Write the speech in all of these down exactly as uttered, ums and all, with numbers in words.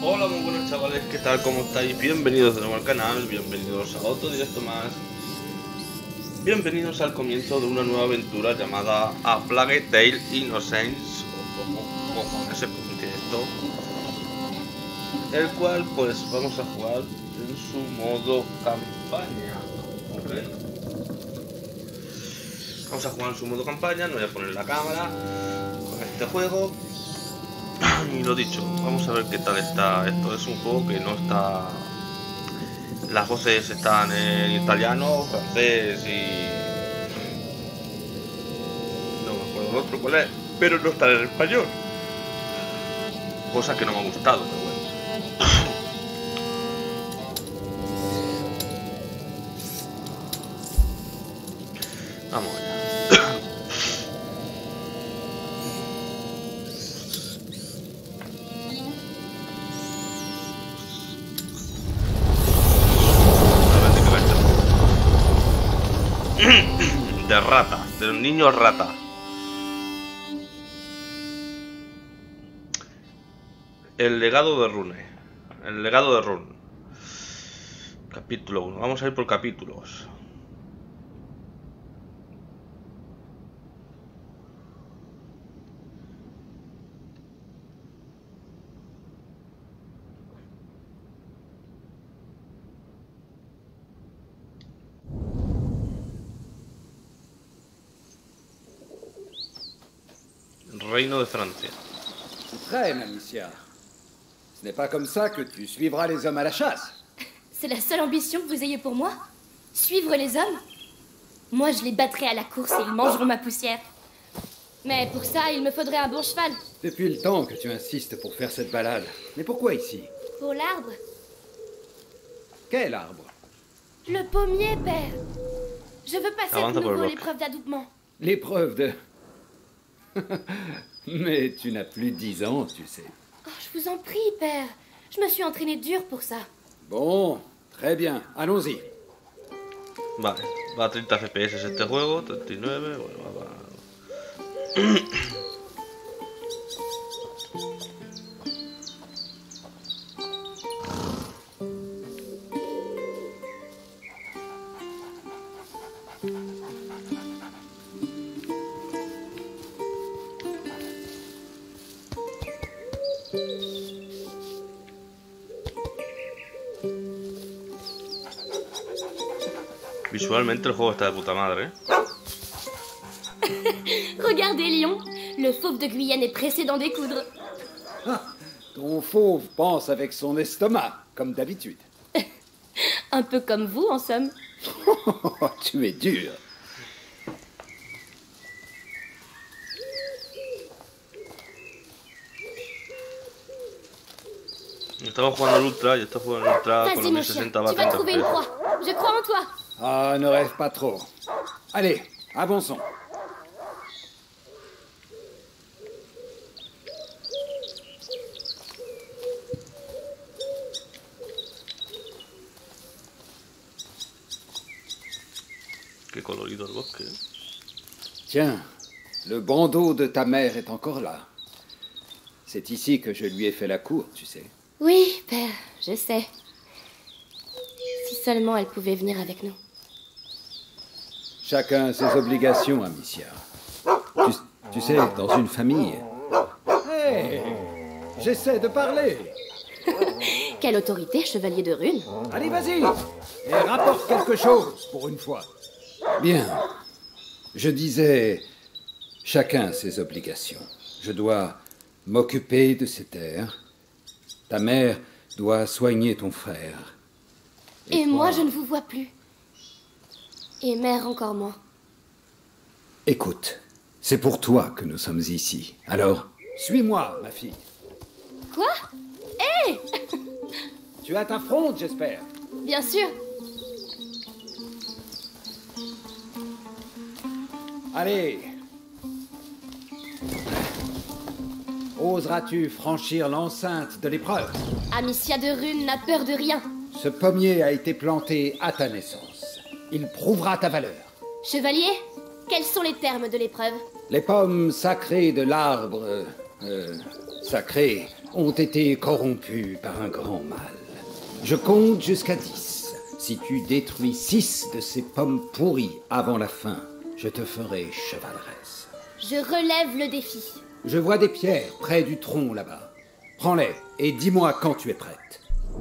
Hola, muy buenos chavales, ¿qué tal? ¿Cómo estáis? Bienvenidos de nuevo al canal, bienvenidos a otro directo más. Bienvenidos al comienzo de una nueva aventura llamada A Plague Tale Innocence, o como cojones se pronuncia esto. El cual, pues, vamos a jugar en su modo campaña. ¿Okay? Vamos a jugar en su modo campaña, no voy a poner la cámara con este juego. Y lo dicho, vamos a ver qué tal está esto. Es un juego que no está... Las voces están en italiano, francés y... no me acuerdo el otro cuál es, pero no está en español. Cosa que no me ha gustado, pero bueno. Vamos allá. De rata, de un niño rata. El legado de Rune. El legado de Rune. Capítulo uno. Vamos a ir por capítulos. Reino de Francia. Prêt, Amicia. Ce n'est pas comme ça que tu suivras les hommes à la chasse. C'est la seule ambition que vous ayez pour moi? Suivre les hommes? Moi, je les battrai à la course et ils mangeront ma poussière. Mais pour ça, il me faudrait un bon cheval. Depuis le temps que tu insistes pour faire cette balade. Mais pourquoi ici? Pour l'arbre? Quel arbre? Le pommier, père. Je veux passer Avance de por el nouveau bosque. l'épreuve d'adoubement. L'épreuve de... Mais tu n'as plus dix ans, tu sais. Oh, je vous en prie, père. Je me suis entraînée dur pour ça. Bon, très bien. Allons-y. Vale, va a treinta F P S este juego, treinta y nueve, bueno, va, va. Visualmente el juego está de puta madre, ¿eh? Regardez, Lion. Le fauve de Guyenne est pressé d'en découdre. Ah, ton fauve pense avec son estomac, comme d'habitude. Un peu comme vous, en somme. Tu es dur. Estamos jugando al Ultra y estoy jugando al Ultra con Vas-y, los mon chien. mil sesenta Tu vas bastante trouver une proie. Je crois en toi. Ah, ne rêve pas trop. Allez, avançons. Qué colorido el bosque, ¿eh? Tiens, le bandeau de ta mère est encore là. C'est ici que je lui ai fait la cour, tu sais. Oui, père, je sais. Si seulement elle pouvait venir avec nous. Chacun a ses obligations, Amicia. Tu, tu sais, dans une famille... Hé, j'essaie de parler. Quelle autorité, chevalier de Rune. Allez, vas-y, et rapporte quelque chose, pour une fois. Bien. Je disais, chacun a ses obligations. Je dois m'occuper de ces terres. Ta mère doit soigner ton frère. Et, Et moi, toi- je ne vous vois plus. Et mère encore moins. Écoute, c'est pour toi que nous sommes ici. Alors, suis-moi, ma fille. Quoi? Hé! Tu as ta fronde, j'espère. Bien sûr. Allez. Oseras-tu franchir l'enceinte de l'épreuve? Amicia de Rune n'a peur de rien. Ce pommier a été planté à ta naissance. Il prouvera ta valeur. Chevalier, quels sont les termes de l'épreuve? Les pommes sacrées de l'arbre euh, sacrés ont été corrompus par un grand mal. Je compte jusqu'à dix. Si tu détruis six de ces pommes pourries avant la fin, je te ferai chevaleresse. Je relève le défi. Je vois des pierres près du tronc là-bas. Prends-les et dis-moi quand tu es prête.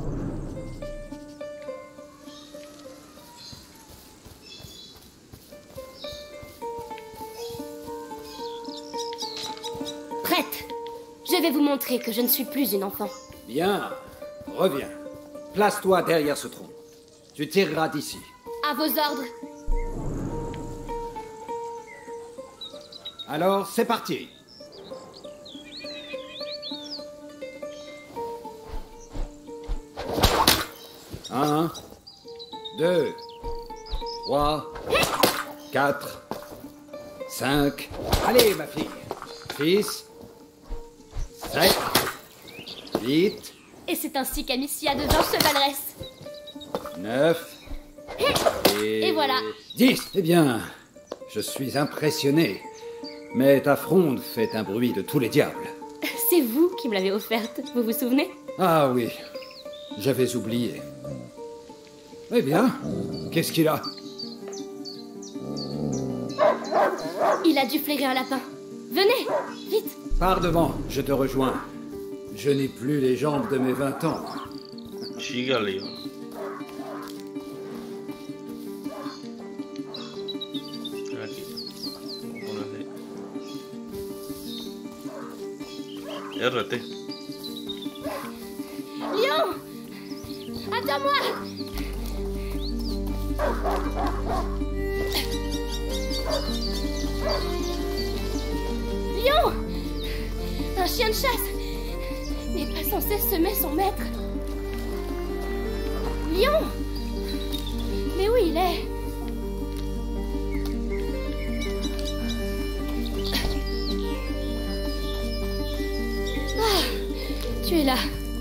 Prête. Je vais vous montrer que je ne suis plus une enfant. Bien, reviens. Place-toi derrière ce tronc. Tu tireras d'ici. À vos ordres. Alors, c'est parti. Un, deux, trois, quatre, cinq. Allez, ma fille. Six, sept, huit. Et c'est ainsi qu'Amicia devint chevaleresse. Neuf. Et... Et voilà. Dix. Eh bien, je suis impressionné. Mais ta fronde fait un bruit de tous les diables. C'est vous qui me l'avez offerte, vous vous souvenez? Ah oui, j'avais oublié. Eh bien, qu'est-ce qu'il a? Il a dû flairer un lapin. Venez, vite. Pars devant, je te rejoins. Je n'ai plus les jambes de mes vingt ans. Sígale. Aquí. Vamos a ponerle R T. Lion! Attends-moi! Lion! Un chien de chasse n'est pas censé semer son maître. Lion! Mais où il est? Ah, tu es là.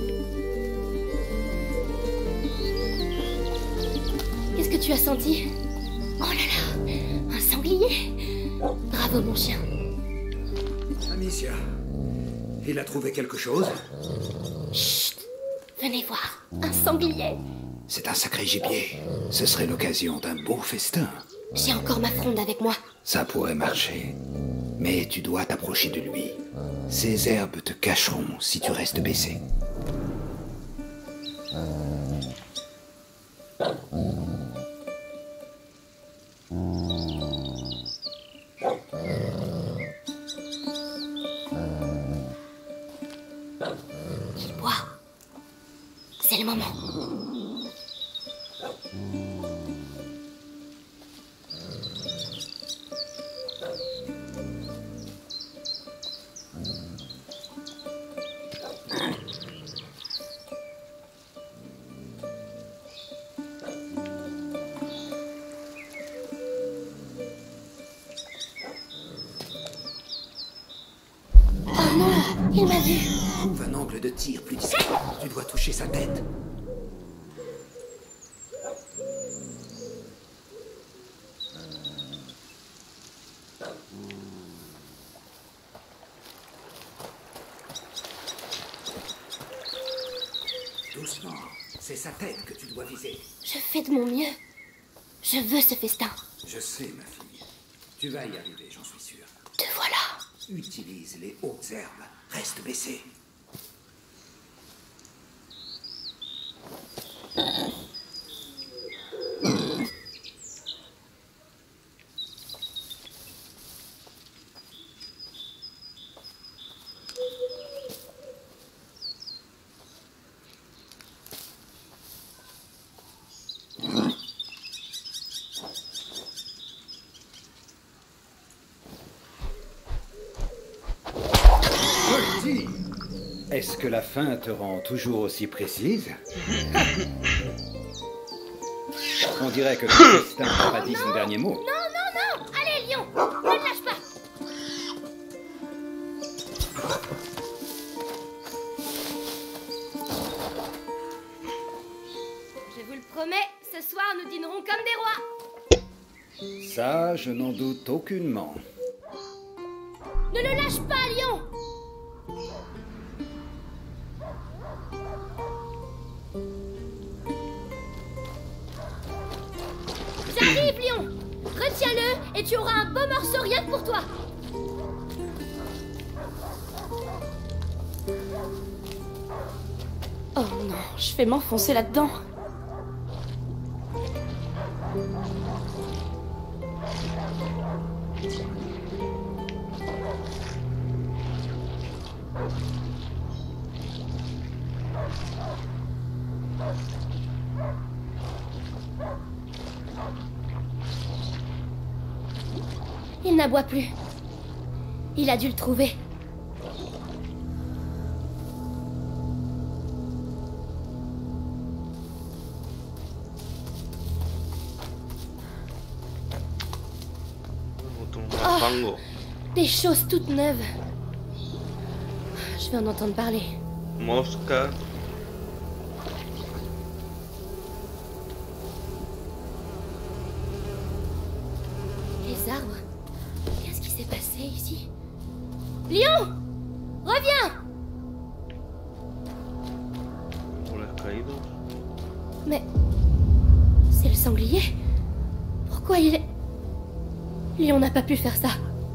Qu'est-ce que tu as senti? Oh là là, un sanglier. Bravo mon chien. Amicia, il a trouvé quelque chose? Chut, venez voir, un sanglier. C'est un sacré gibier. Ce serait l'occasion d'un beau festin. J'ai encore ma fronde avec moi. Ça pourrait marcher. Mais tu dois t'approcher de lui. Ces herbes te cacheront si tu restes baissé. Il boit. C'est le moment. Oh non, il m'a vu. Trouve un angle de tir plus discret. Tu dois toucher sa tête. Doucement. C'est sa tête que tu dois viser. Je fais de mon mieux. Je veux ce festin. Je sais, ma fille. Tu vas y arriver, j'en suis sûr. Te voilà. Utilise les hautes herbes. Reste baissé. Est-ce que la faim te rend toujours aussi précise? On dirait que le destin n'a pas dit son dernier mot. Non, non, non. Allez, Lion, ne te lâche pas. Je vous le promets, ce soir, nous dînerons comme des rois. Ça, je n'en doute aucunement. Ne le lâche pas, Lion. J'arrive, Lion! Retiens-le et tu auras un beau morceau rien que pour toi! Oh non, je vais m'enfoncer là-dedans. Il n'aboie plus. Il a dû le trouver. Oh, des choses toutes neuves. Je vais en entendre parler. Mosca. Les arbres. Qu'est-ce qui s'est passé ici? Lion! Reviens! Mais... c'est le sanglier? Pourquoi il est... Lion n'a pas pu faire ça.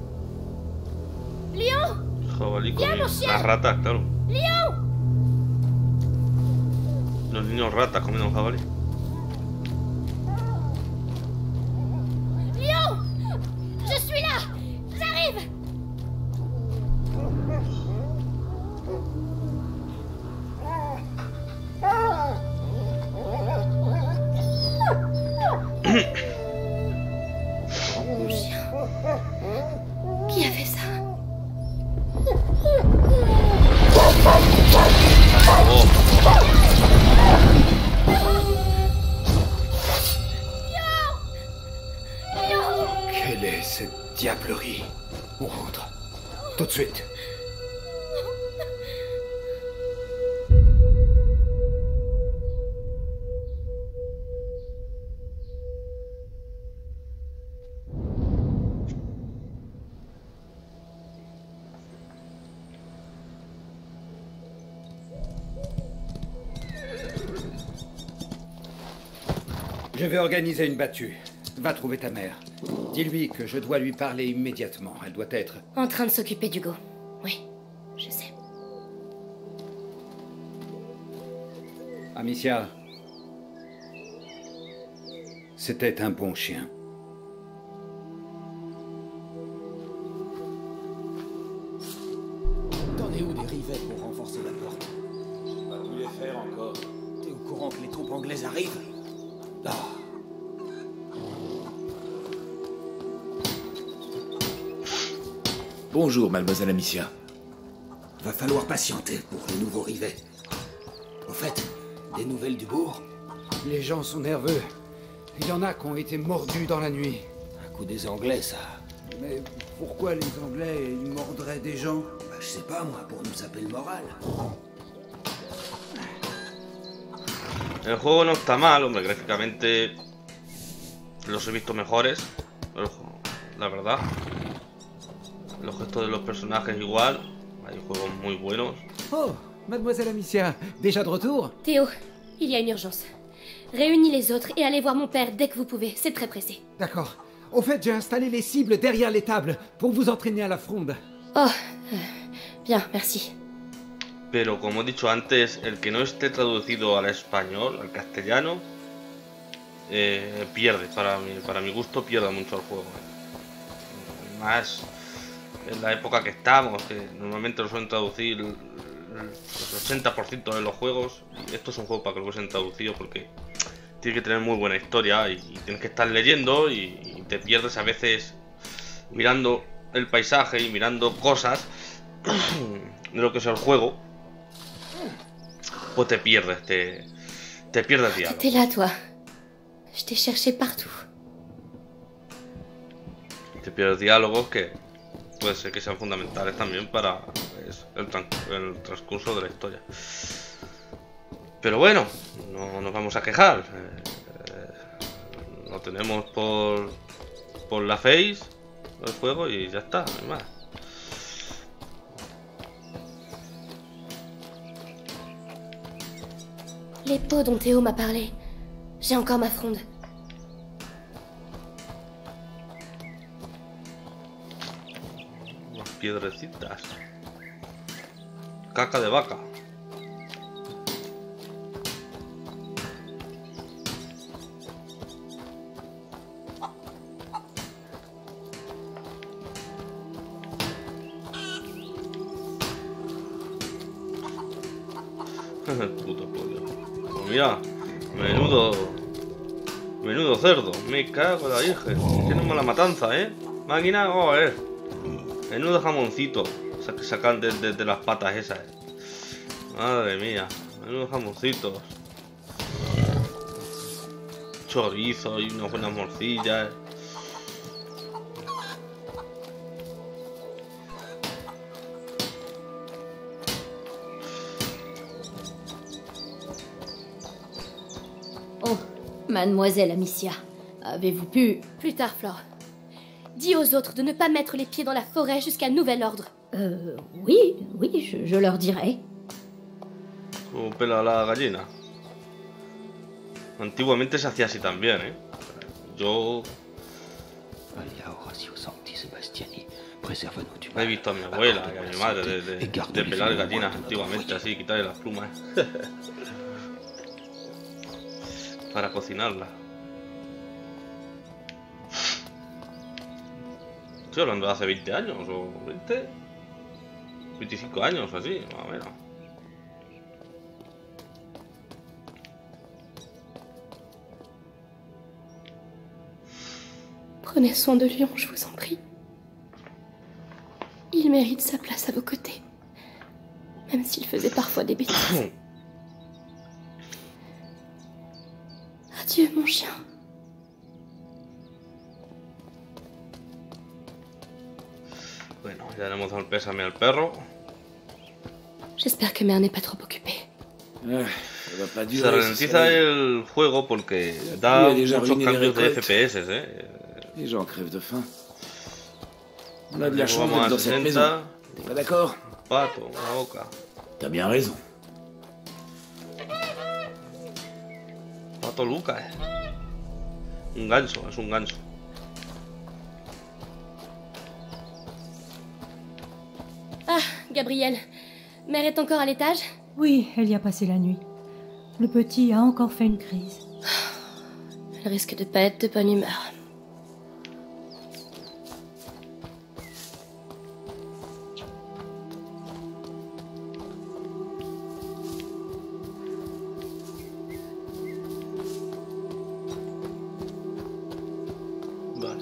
Lion! Viens, mon chien! Las ratas, claro. Lion! Los niños ratas comiendo un jabalí. Lion! Je suis là! J'arrive! Mon chien. Qui a fait ça? Oh. Quelle est cette diablerie? On rentre. Tout de suite. Je vais organiser une battue. Va trouver ta mère. Dis-lui que je dois lui parler immédiatement. Elle doit être... En train de s'occuper d'Hugo. Oui, je sais. Amicia. C'était un bon chien. T'en es où des rivets pour renforcer la porte? Pas pu les faire encore. T'es au courant que les troupes anglaises arrivent? Ah. Bonjour, mademoiselle Amicia. Va falloir patienter pour les nouveaux rivets. En fait, des nouvelles du bourg? Les gens sont nerveux. Il y en a qui ont été mordus dans la nuit. Un coup des Anglais, ça. Mais pourquoi les Anglais ils mordraient des gens? Bah, je sais pas, moi, pour nous saper le moral. El juego no está mal, hombre, gráficamente los he visto mejores, la verdad. Los gestos de los personajes igual, hay juegos muy buenos. Oh, mademoiselle Amicia, déjà de retour? Théo, il y a une urgence. Réunis les autres et allez voir mon père dès que vous pouvez, c'est très pressé. D'accord. Au fait, j'ai installé les cibles derrière les tables pour vous entraîner à la fronde. Oh, euh, bien, merci. Pero como he dicho antes, el que no esté traducido al español, al castellano, eh, pierde, para mi, para mi gusto pierde mucho el juego. Eh. Más en la época que estamos, que normalmente lo suelen traducir el, el ochenta por ciento de los juegos, y esto es un juego para que lo hubiesen traducido porque tiene que tener muy buena historia y, y tienes que estar leyendo y, y te pierdes a veces mirando el paisaje y mirando cosas de lo que es el juego. Pues te pierdes, te, te pierdes diálogo. T'étais là, toi. Je t'ai cherché partout. Te pierdes diálogos que puede ser que sean fundamentales también para pues, el, tran el transcurso de la historia. Pero bueno, no nos vamos a quejar. Eh, eh, lo tenemos por, por la face, el juego, y ya está, no hay más. Les pots dont Théo m'a parlé. J'ai encore ma fronde. Unas piedrecitas. Caca de vaca. Puto pollo. Pues mira, menudo. Menudo cerdo. Me cago en la virgen. Tiene mala matanza, ¿eh? Máquina, vamos a ver. Menudo jamoncito. Que sacan desde de, de las patas esas. ¿eh? Madre mía. Menudo jamoncitos. Chorizo y unas buenas morcillas. Oh, mademoiselle Amicia, avez-vous pu... Plus tard, Flore. Dis aux autres de ne pas mettre les pieds dans la forêt jusqu'à nouvel ordre. Euh, oui, oui, je, je leur dirai. Como pela la gallina. Antiguamente se hacía así también, ¿eh? Yo he visto a mi abuela y a mi madre de, de, de pelar gallinas antiguamente así, quitarle las plumas para cocinarlas. Estoy hablando de hace veinte años o veinte, veinticinco años o así, más o menos. Prenez soin de Lion, je vous en prie. Il mérite sa place à vos côtés, même s'il faisait parfois des bêtises. Adieu, mon chien. Bueno, ya le hemos dado el pésame al perro. J'espère que Mère n'est pas trop occupée. Ah, ça va pas durer, Se ralentiza el juego porque da muchos cambios de F P S, ¿eh? Les gens crèvent de faim. On a de la chance Vamos d'être a dans cette maison. sesenta. T'es pas d'accord? Pato, una boca. T'as bien raison. Pato Lucas. Un ganso, es un ganso. Ah, Gabriel. Mère est encore à l'étage? Oui, elle y a passé la nuit. Le petit a encore fait une crise. Elle risque de pas être de bonne humeur. Vale.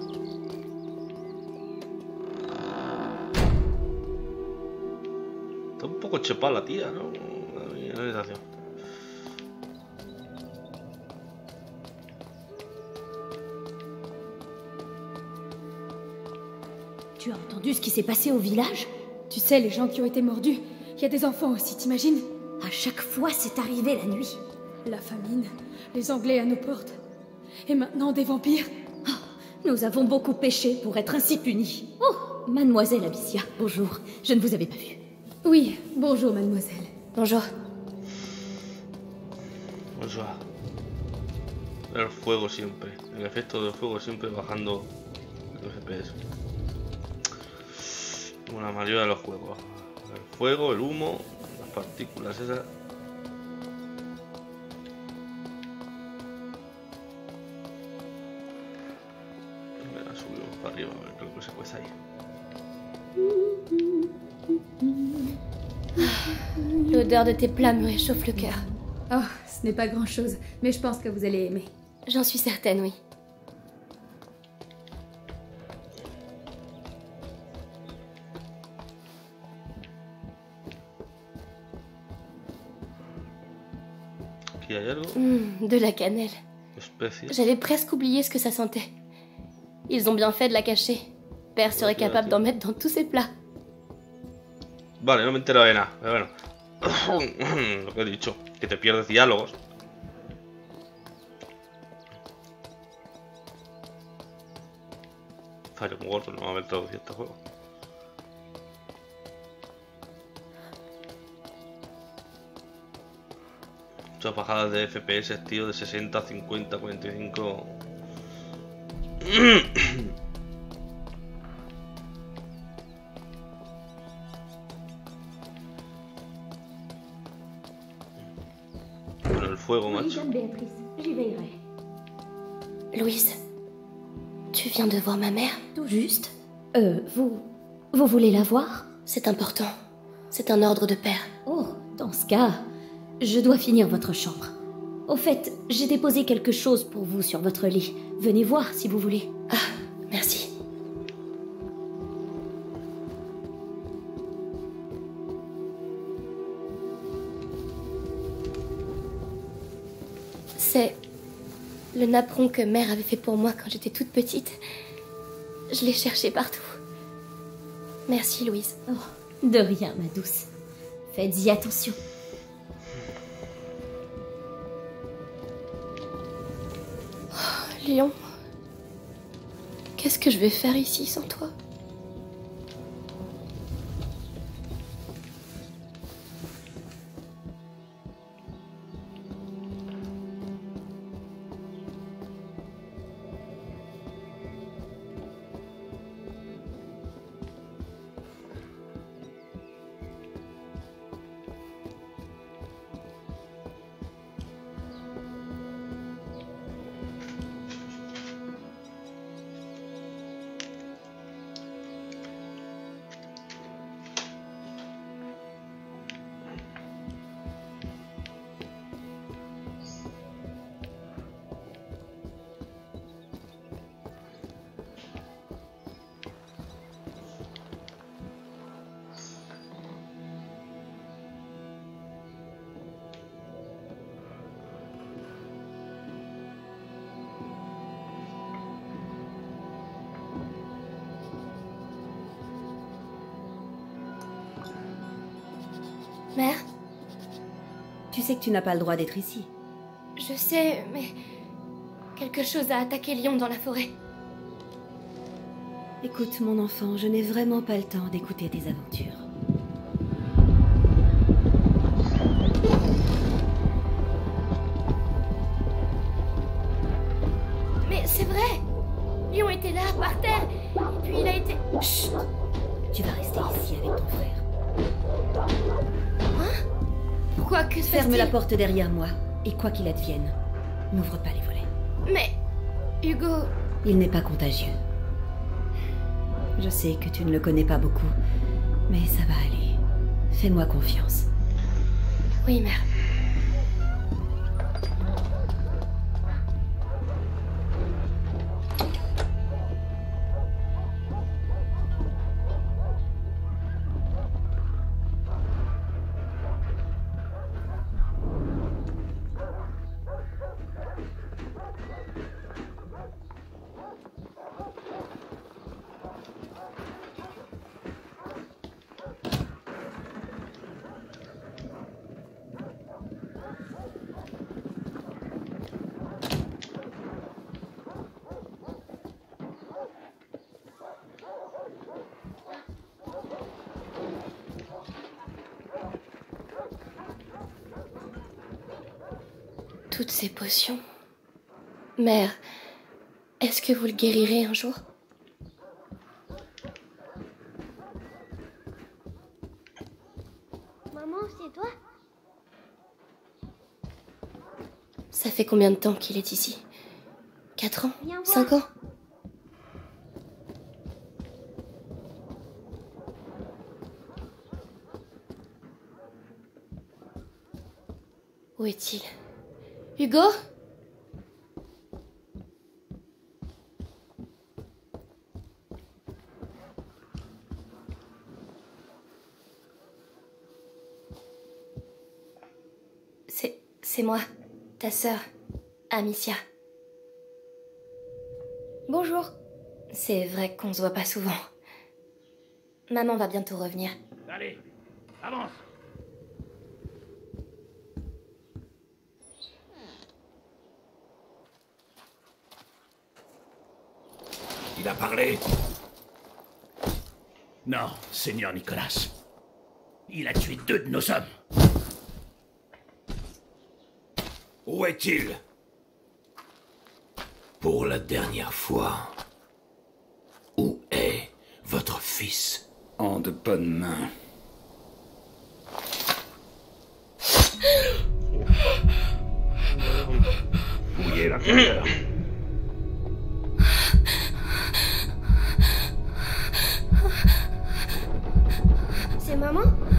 Está un poco chepada la tía, ¿no? La sensación. Tu as entendu ce qui s'est passé au village? Tu sais, les gens qui ont été mordus, il y a des enfants aussi, t'imagines? À chaque fois, c'est arrivé la nuit. La famine, les Anglais à nos portes. Et maintenant, des vampires. Oh, nous avons beaucoup péché pour être ainsi punis. Oh, mademoiselle Amicia, bonjour. Je ne vous avais pas vue. Oui, bonjour, mademoiselle. Bonjour. Bonjour. El fuego siempre. El efecto del fuego siempre bajando el F P S. Como la mayoría de los juegos. El fuego, el humo, las partículas esas. Venga, subimos para arriba a ver qué es lo que se cuece ahí. L'odeur de tes plats me réchauffe le cœur. Oh, ce n'est pas grand-chose, mais je pense que vous allez aimer. J'en suis certaine, oui. Aquí hay algo. Mmh, de la cannelle. Especie. J'avais presque oublié ce que ça sentait. Ils ont bien fait de la cacher. Père serait capable d'en mettre dans tous ses plats. Vale, no me entero de nada, pero bueno. Lo que he dicho, que te pierdes diálogos. Fallo muy gordo, no haber traducido este juego. Muchas bajadas de F P S, tío, de sesenta, cincuenta, cuarenta y cinco. Bueno, el fuego, macho. J'y veillerai. Louise, tu viens de voir ma mère? Tout juste. Euh, vous... Vous voulez la voir? C'est important. C'est un ordre de père. Oh, dans ce cas, je dois finir votre chambre. Au fait, j'ai déposé quelque chose pour vous sur votre lit. Venez voir si vous voulez. Ah, merci. C'est le napperon que mère avait fait pour moi quand j'étais toute petite. Je l'ai cherché partout. Merci, Louise. Oh, de rien, ma douce. Faites-y attention. Oh, Léon, qu'est-ce que je vais faire ici sans toi? Mère? Tu sais que tu n'as pas le droit d'être ici. Je sais, mais... quelque chose a attaqué Léon dans la forêt. Écoute, mon enfant, je n'ai vraiment pas le temps d'écouter tes aventures. Mais c'est vrai! Léon était là, par terre, et puis il a été... Chut! Tu vas rester ici avec ton frère. Hein? Pourquoi? Que se Ferme passe-t-il? la porte derrière moi, et quoi qu'il advienne, n'ouvre pas les volets. Mais... Hugo... Il n'est pas contagieux. Je sais que tu ne le connais pas beaucoup, mais ça va aller. Fais-moi confiance. Oui, mère. Toutes ces potions... Mère, est-ce que vous le guérirez un jour? Maman, c'est toi? Ça fait combien de temps qu'il est ici? Quatre ans? Viens voir. Cinq ans? Où est-il? Hugo? C'est... c'est moi, ta sœur, Amicia. Bonjour. C'est vrai qu'on se voit pas souvent. Maman va bientôt revenir. Allez, avance. Il a parlé. Non, Seigneur Nicolas. Il a tué deux de nos hommes. Où est-il? Pour la dernière fois, où est votre fils? En de bonnes mains. Fouillez l'intérieur. C'est maman?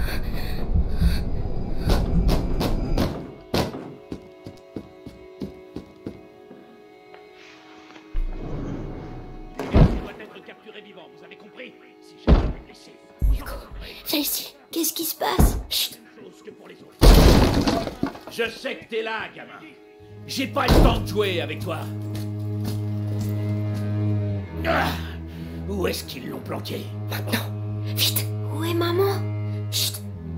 Il doit être capturé vivant, vous avez compris? Si jamais vous le laissez, vous en aurez Viens ici. Qu'est-ce qui se passe? Chut. chose que pour les autres. Je sais que t'es là, gamin. J'ai pas le temps de jouer avec toi. Ah, où est-ce qu'ils l'ont planqué? Maintenant. Vite. Où est maman? Chut.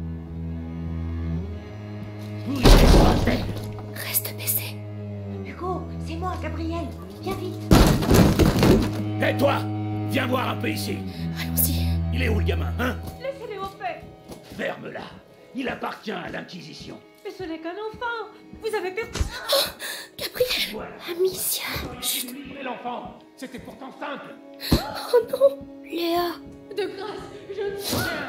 Où est bordel? Reste baissé. Hugo, c'est moi, Gabriel. Viens vite. Hé toi, viens voir un peu ici. Allons-y. Il est où le gamin, hein? Laissez-les en paix. Ferme-la. Il appartient à l'Inquisition. Mais ce n'est qu'un enfant. Vous avez perdu. Gabriel. Voilà. Amicia. Chut. Mais l'enfant, c'était pourtant simple. Oh non. Léa. De grâce, je...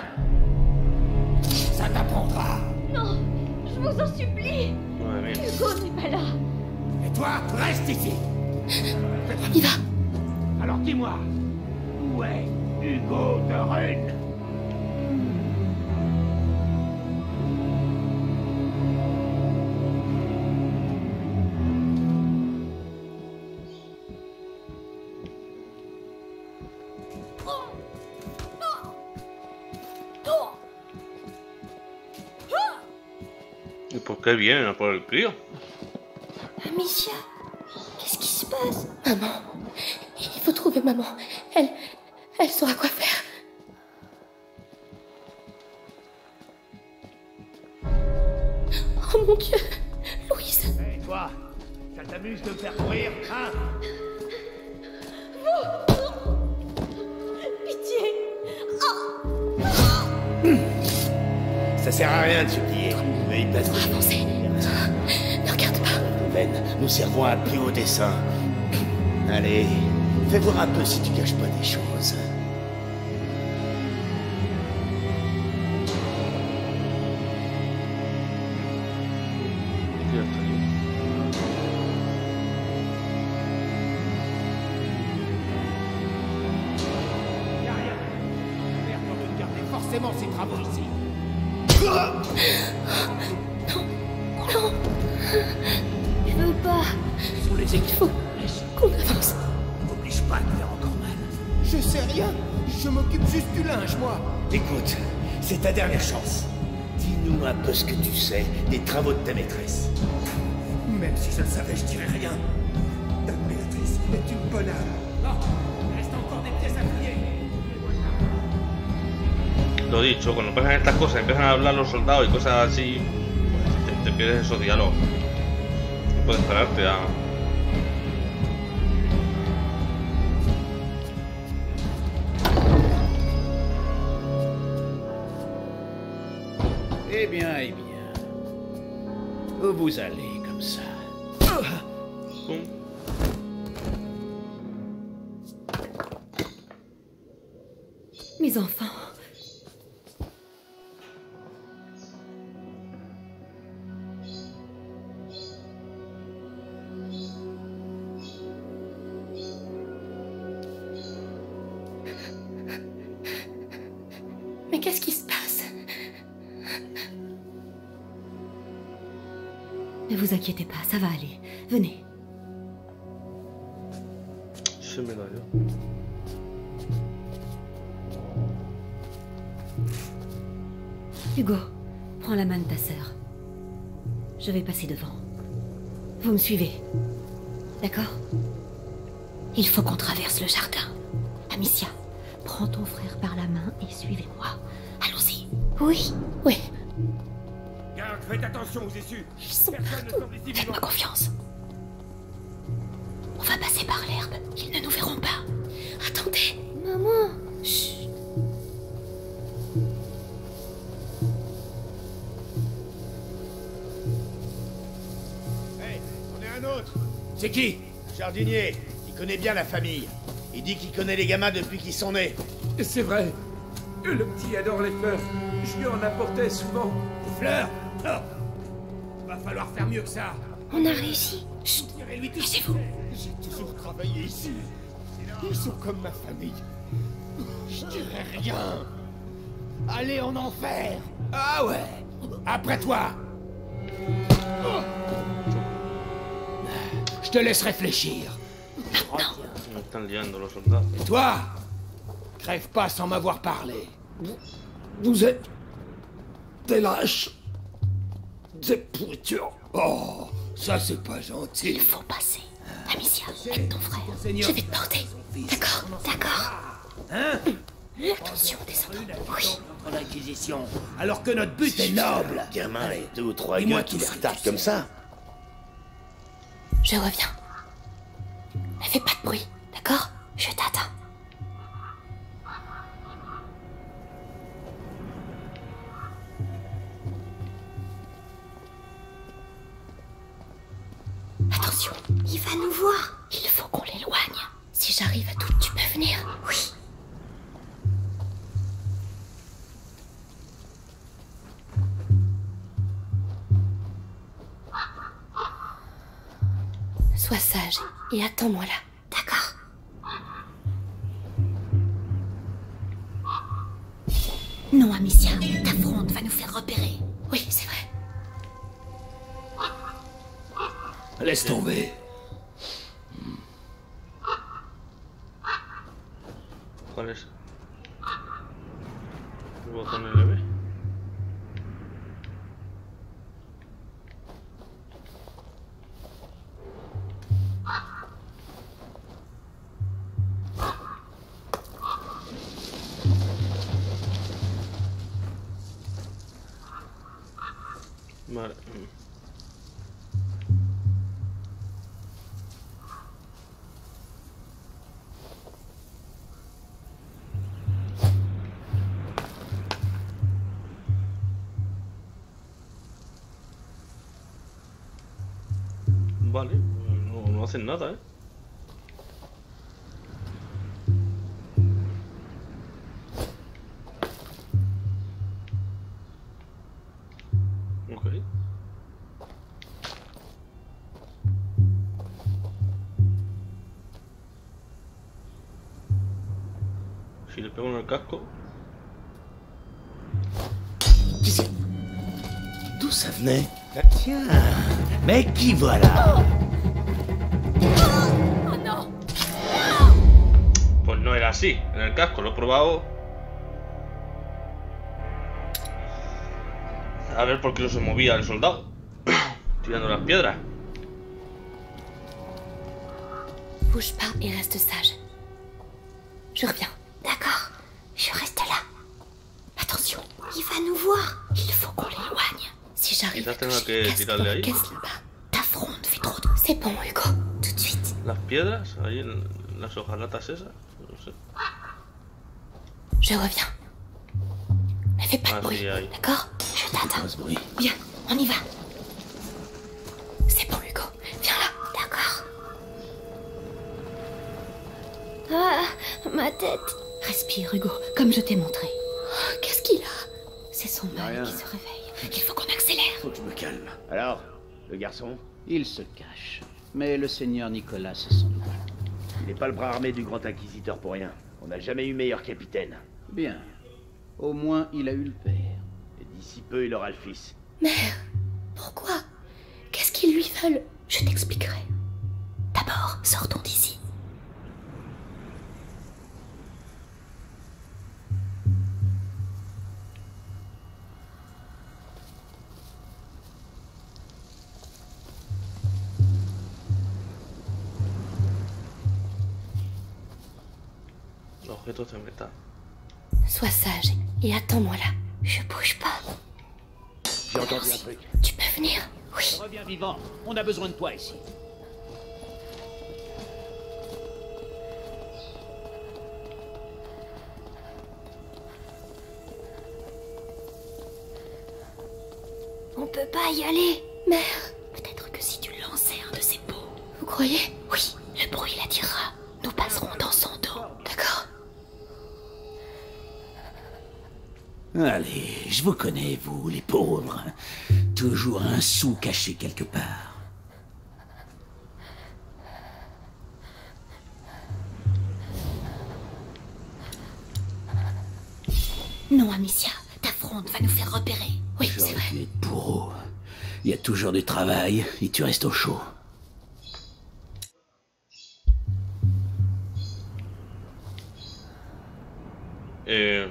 Ça t'apprendra. Non, je vous en supplie. Madre mía. Hugo n'est pas là. Et toi, reste ici. On y va. Alors dis-moi, où est Hugo de Rune? ¿Y por qué vienen a por el crío? Amicia. Qu'est-ce qui se passe? Maman. Il faut trouver maman. Elle... Elle saura quoi faire. Oh mon Dieu. Louise. Hé toi, ça t'amuse de me faire courir, hein? Pitié. Ça sert à rien de se plier. Mais il passe Avancez. Ne regarde pas. Ven, nous servons à plus haut dessein. Allez, fais voir un peu si tu caches pas des choses. Ya está ahí. Y'a rien. Merde, on veut garder forcément ses travaux ici. Non. Je veux pas. Sous les Il faut qu'on avance. N'oblige pas à te faire encore mal. Je sais rien. Je m'occupe juste du linge, moi. Écoute, c'est ta dernière chance. Dis-nous un peu ce que tu sais des travaux de ta maîtresse. Même si je le savais, je dirais rien. Ta Béatrice est une bonne âme. Non, il reste encore des pièces à fouiller. Lo dicho, cuando pasan estas cosas, empiezan a hablar los soldados y cosas así, pues te, te pierdes esos diálogos. No puedes pararte a... Eh bien, eh bien. Où vous allez comme ça? Pum. Mes enfants. Mais qu'est-ce qui se passe? Ne vous inquiétez pas, ça va aller. Venez. Se me cayó. Hugo, prends la main de ta sœur. Je vais passer devant. Vous me suivez. D'accord? Il faut qu'on traverse le jardin. Amicia, prends ton frère par la main et suivez-moi. Allons-y. Oui. Oui. Garde, faites attention aux issues. Ils sont Personne ne partout. semble ici Faites-moi vivant. confiance. On va passer par l'herbe. Ils ne nous verront pas. Attendez. Maman. Chut. Hey, autre. C'est qui? Jardinier. Il connaît bien la famille. Il dit qu'il connaît les gamins depuis qu'ils sont nés. C'est vrai. Le petit adore les fleurs. Je lui en apportais souvent. Des fleurs? Non. Va falloir faire mieux que ça. On a réussi. Chut, Tirez-lui tout. cachez-vous. J'ai toujours travaillé ici. Ils sont comme ma famille. Je dirais rien. Allez en enfer. Ah ouais. Après toi. Je te laisse réfléchir. Me están liando los soldados. Et toi? Crève pas sans m'avoir parlé. Vous êtes des lâches. Des pourritures. Oh, ça c'est pas gentil. Il faut passer. Amicia, avec ton frère. Je vais te porter. D'accord, d'accord. Hein? Attention, descendons. Oui. En inquisition. Alors que notre but est noble. Gamin et deux ou trois Dis-moi gars qui qui les c'est, retardent tu comme sais. ça. Je reviens. Ne fais pas de bruit, d'accord? Je t'attends. Attention, il va nous voir. Il faut qu'on l'éloigne. Si j'arrive à tout, tu peux venir? Oui. Sois sage et attends-moi là. D'accord. Non, Amicia, ta fronde va nous faire repérer. Oui, c'est vrai. Laisse tomber. ¿Cuál es? El botón L B. Vale. Vale, no, no hacen nada, ¿eh? Ok. Si le pego en el casco... D'où ça venait? Tiens, mais qui voilà? Oh non! Pues no era así, en el casco, lo he probado. A ver por qué no se movía el soldado. Tirando las piedras. Bouge pas et reste sage. Je reviens. D'accord. Je reste là. Attention, il va nous voir. Il faut qu'on l'éloigne. Si j'arrive à Quizás tenga toucher que le casque tirarle dans la ahí. caisse là-bas, ta fronde fait trop de... C'est bon, Hugo. Tout de suite. Las piedras, ahí en las hojalatas esas. No sé. Je reviens. Ne fais pas Ah, de bruit, si, ahí. d'accord? Je t'attends. Pas ce bruit. Bien, on y va. C'est bon, Hugo. Viens là, d'accord? Ah, ma tête. Respire, Hugo, comme je t'ai montré. Oh, qu'est-ce qu'il a? C'est son mal Rien. qui se réveille. Il faut qu'on accélère. Faut que je me calme. Alors, le garçon, Il se cache. Mais le seigneur Nicolas se sent mal. il n'est pas le bras armé du grand inquisiteur pour rien. On n'a jamais eu meilleur capitaine. Bien. Au moins, il a eu le père. Et d'ici peu, il aura le fils. Mère, pourquoi? Qu'est-ce qu'ils lui veulent? Je t'expliquerai. D'abord, sortons d'ici. Objetos de metal. Sois sage et attends-moi là. Je bouge pas. J'ai entendu un truc. Tu peux venir? Oui. Reviens vivant. On a besoin de toi ici. On peut pas y aller. Mère, peut-être que si tu lançais un de ces pots. croyez? Oui, le bruit l'attirera. Nous passerons dans son dos. D'accord. Allez, je vous connais, vous, les pauvres. Toujours un sou caché quelque part. Non, Amicia, ta fronde va nous faire repérer. Oui, c'est vrai. J'aurais être bourreau. Il y a toujours du travail et tu restes au chaud. Euh...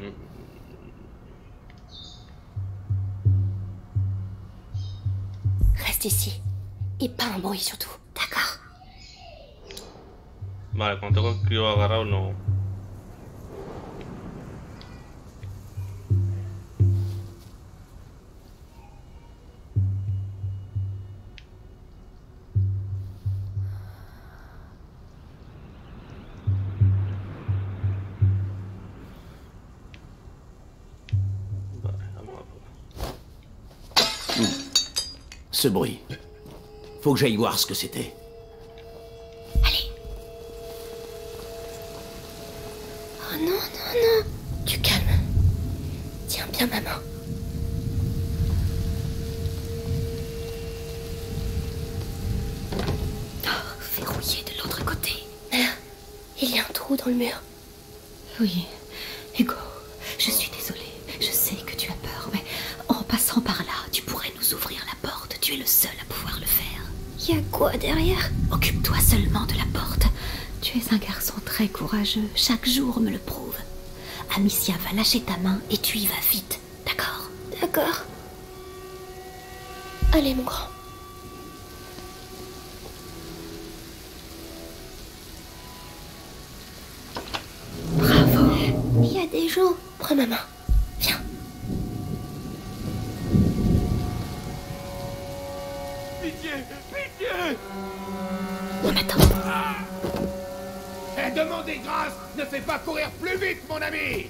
Reste ici. Et pas un bruit surtout. D'accord. Vale, cuando tengo el crío agarrado no... Ce bruit. Faut que j'aille voir ce que c'était. Allez. Oh non, non, non. Du calme. Tiens bien ma main. Oh, verrouillé de l'autre côté. Mère, il y a un trou dans le mur. Oui, Hugo, je suis désolée. Je sais que tu as peur, mais en passant par là, tu pourrais nous ouvrir la porte. Tu es le seul à pouvoir le faire. Il y a quoi derrière? Occupe-toi seulement de la porte. Tu es un garçon très courageux. Chaque jour me le prouve. Amicia va lâcher ta main et tu y vas vite. D'accord? D'accord. Allez, mon grand. Bravo. Il y a des gens. Prends ma main. Viens. Pitié! Pitié! On attend. Eh, demandez grâce! Ne fais pas courir plus vite, mon ami!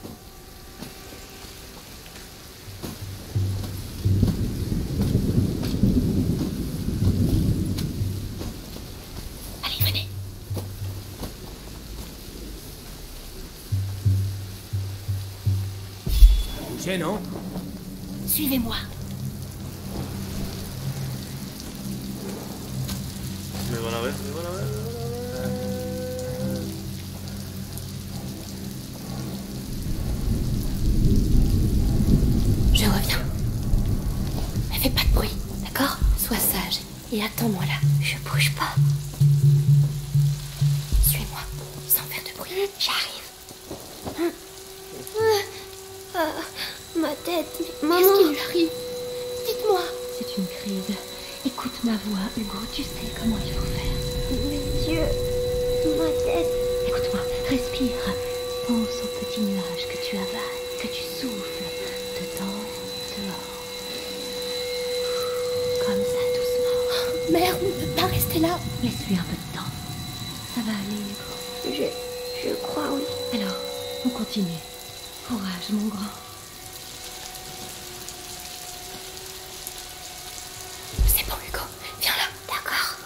Allez, venez. Bougez, non? Suivez-moi. Me van a ver, me van a ver, me van a ver. Je reviens. Mais fais pas de bruit, d'accord? Sois sage et attends-moi là. Je bouge pas. Suis-moi, sans faire de bruit. J'arrive. Ah, ah, ma tête. Maman. Qu'est-ce qui lui arrive? Dites-moi. C'est une crise. Écoute ma voix, Hugo. Tu sais comment il faut faire. Mes yeux. Ma tête. Écoute-moi. Respire. Pense au petit nuage que tu avales, que tu souffles dedans, dehors. Comme ça, doucement. Mère, on ne peut pas rester là. Laisse-lui un peu de temps. Ça va aller, Hugo. Je... je crois, oui. Alors, on continue. Courage, mon grand. C'est bon, Hugo. Viens là. D'accord.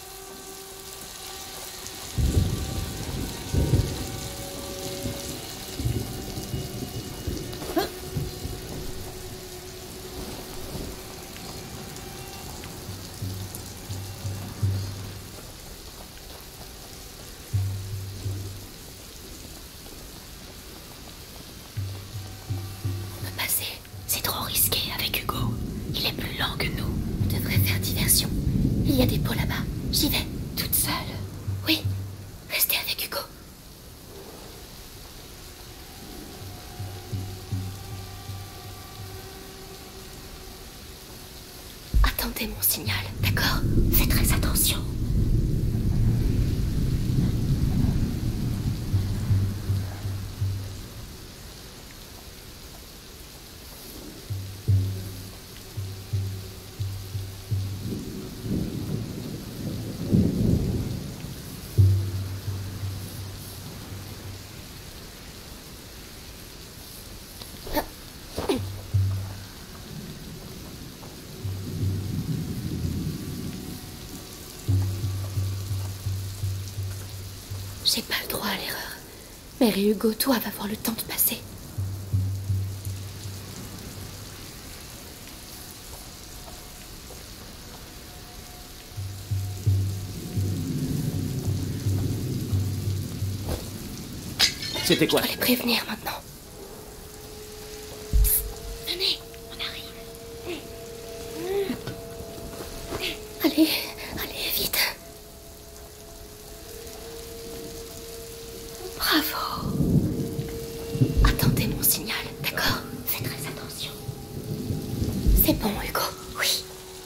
Hein? On peut passer. C'est trop risqué avec Hugo. Il est plus lent que nous. On devrait faire diversion. Il y a des pots là-bas. J'y vais. Toute seule. Oui. Restez avec Hugo. Attendez mon signal, d'accord? Fais très attention. J'ai pas le droit à l'erreur. Mère et Hugo doivent avoir le temps de passer. C'était quoi? Je dois les prévenir maintenant. Venez, on arrive. Allez, allez, vite. Bravo. Attendez mon signal, d'accord? Faites très attention. C'est bon, Hugo, oui.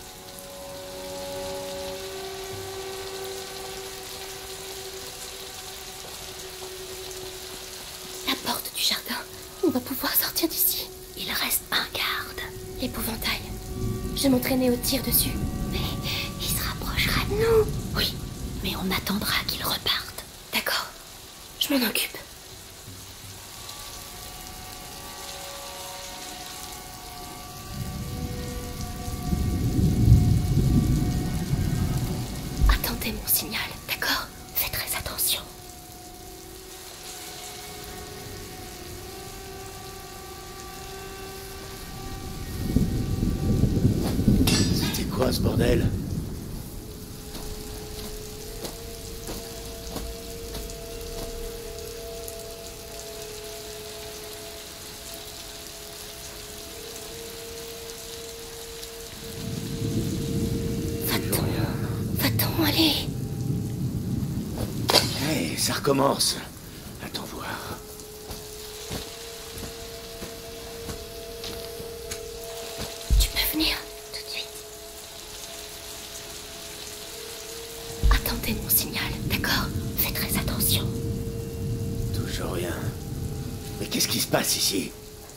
La porte du jardin. On va pouvoir sortir d'ici. Il reste un garde. L'épouvantail. Je m'entraînais au tir dessus. Mais il se rapprochera de nous. Oui, mais on attendra qu'il reparte. D'accord. Je m'en occupe. Attendez mon signal, d'accord? Faites très attention. C'était quoi ce bordel? Va-t'en, allez. Hey, ça recommence. Attends voir. Tu peux venir tout de suite. Attendez mon signal, d'accord? Faites très attention. Toujours rien. Mais qu'est-ce qui se passe ici?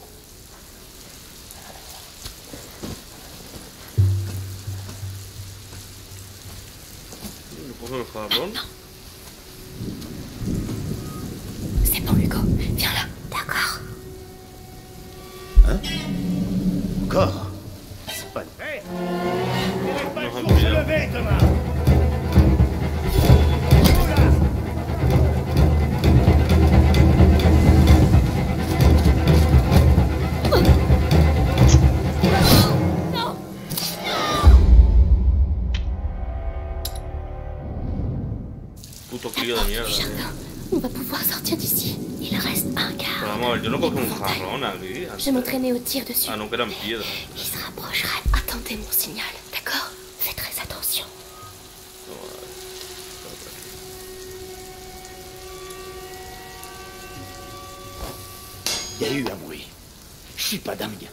C'est bon, Hugo. Viens là. D'accord. Hein? Encore? C'est pas... Hé! Hey, pas le jour de se lever, Thomas! Puto crío de mierda. On va pouvoir sortir d'ici. Il reste un garde. Pero vamos a ver, yo no cogí un jarrón aquí. Je m'entraînais au tir dessus. Ah, non, que eran piedras. Il se rapprochera. Attendez mon signal, d'accord? Faites très attention. Il y a eu un bruit. Je suis pas dingue.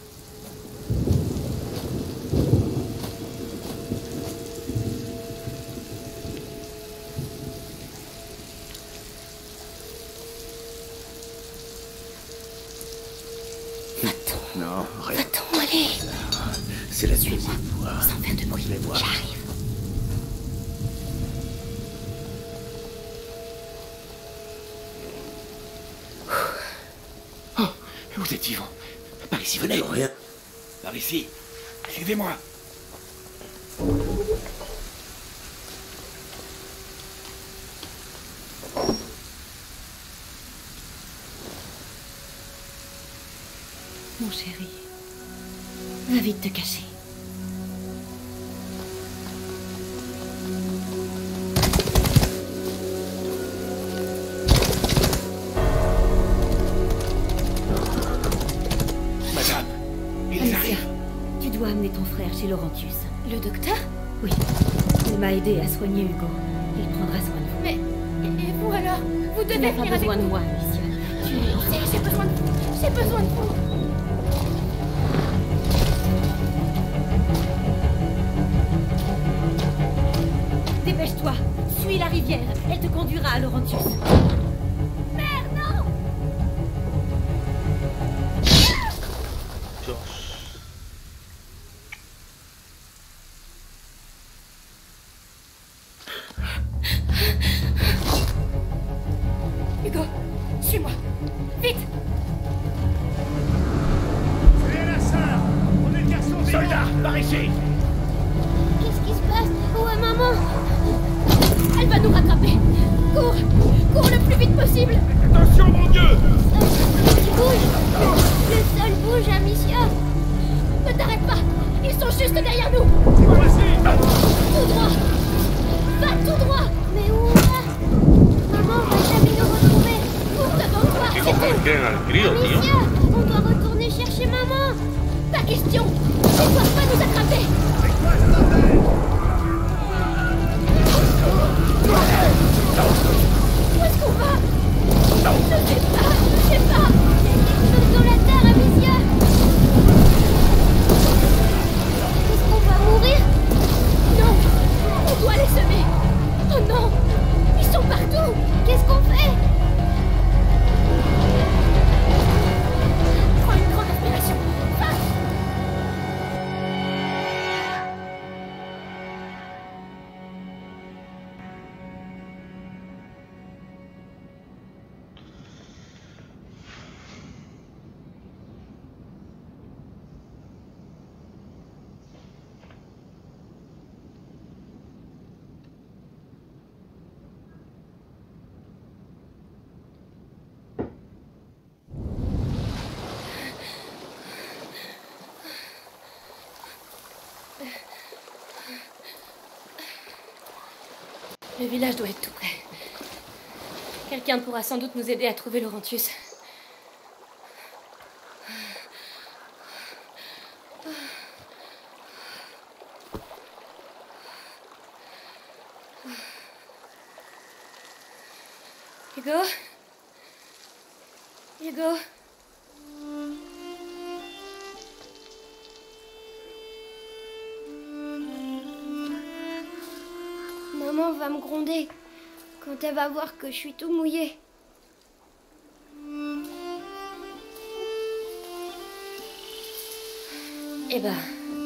Non, rien. Va-t'en, allez. C'est la nuit, c'est toi. Sans faire de bruit. Je vais voir. J'arrive. Oh, vous êtes vivant. Par ici, venez. Rien. Par ici. Suivez-moi. Mon chéri, va vite te cacher. Madame, ils Alicia, arrivent. tu dois amener ton frère chez Laurentius. Le docteur? Oui. Il m'a aidé à soigner Hugo. Il prendra soin de vous. Mais... Et vous alors? Vous Tu devez n'as pas venir avec besoin de nous. moi, Alicia. Tu es J'ai j'ai besoin de vous. J'ai besoin de vous. Dépêche-toi, suis la rivière, elle te conduira à Laurentius. Mère, non! Hugo, suis-moi. Vite! C'est la sœur! On est le garçon Soldat, par ici. Qu'est-ce qui se passe? Où est maman? Elle va nous rattraper. Cours, cours le plus vite possible. Attention, mon Dieu! Il bouge. Le sol bouge, Amicia. Ne t'arrête pas. Ils sont juste derrière nous. Tout droit. Va tout droit. Mais où on va? Maman va jamais nous retrouver. Cours devant toi. ¿Qué cojones quieren al crío, tío? Amicia, on doit retourner chercher maman. Pas question. Ils doivent pas nous attraper. Où est-ce qu'on va? Je sais pas, je sais pas. Il y a quelque chose dans la terre, Amicia. Est-ce qu'on va mourir? Non, on doit les semer. Oh non, ils sont partout. Qu'est-ce qu'on fait? Prends une grande inspiration. Va. Le village doit être tout près. Quelqu'un pourra sans doute nous aider à trouver Laurentius. Hugo? Hugo? Maman va me gronder quand elle va voir que je suis tout mouillé. Eh ben,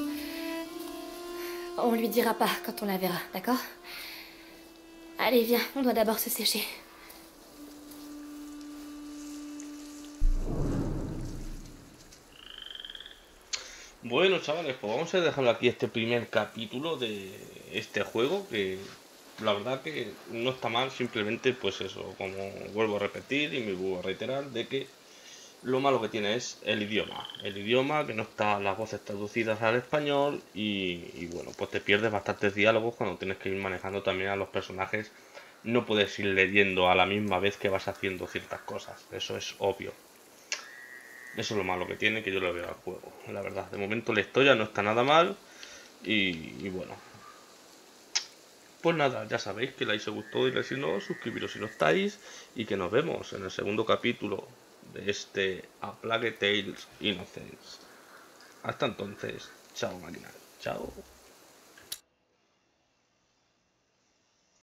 on lui dira pas quand on la verra, d'accord? Allez, viens, on doit d'abord se sécher. Bueno, chavales, pues vamos a dejarlo aquí este primer capítulo de este juego, que la verdad que no está mal, simplemente pues eso, como vuelvo a repetir y me vuelvo a reiterar, de que lo malo que tiene es el idioma, el idioma que no están las voces traducidas al español y, y bueno, pues te pierdes bastantes diálogos cuando tienes que ir manejando también a los personajes, no puedes ir leyendo a la misma vez que vas haciendo ciertas cosas, eso es obvio. Eso es lo malo que tiene, que yo lo veo al juego, la verdad. De momento la historia no está nada mal y, y bueno. Pues nada, ya sabéis que like si os gustó y si no, suscribiros si no estáis y que nos vemos en el segundo capítulo de este A Plague Tale Innocence. Hasta entonces, chao máquina, chao.